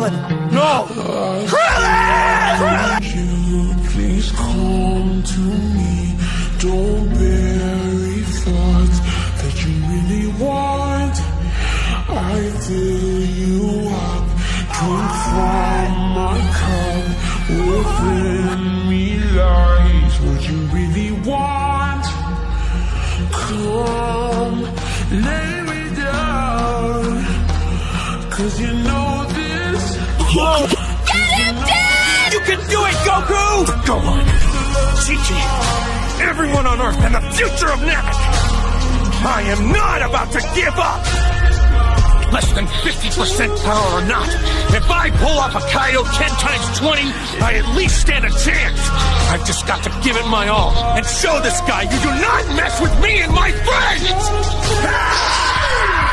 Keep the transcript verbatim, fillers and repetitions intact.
Krillin! No! Krillin! Krillin! You please come to me. Don't bury thoughts that you really want. I fill you up. Drink from my cup. Within me lies what you really want. Come, lay me down. Cause you know this. Whoa. Get him dead! You can do it, Goku! Go on. Chi-Chi, everyone on Earth, and the future of Namek. I am not about to give up! Less than fifty percent power or not, if I pull off a Kaio ten times twenty, I at least stand a chance! I've just got to give it my all, and show this guy you do not mess with me and my friends! Ah!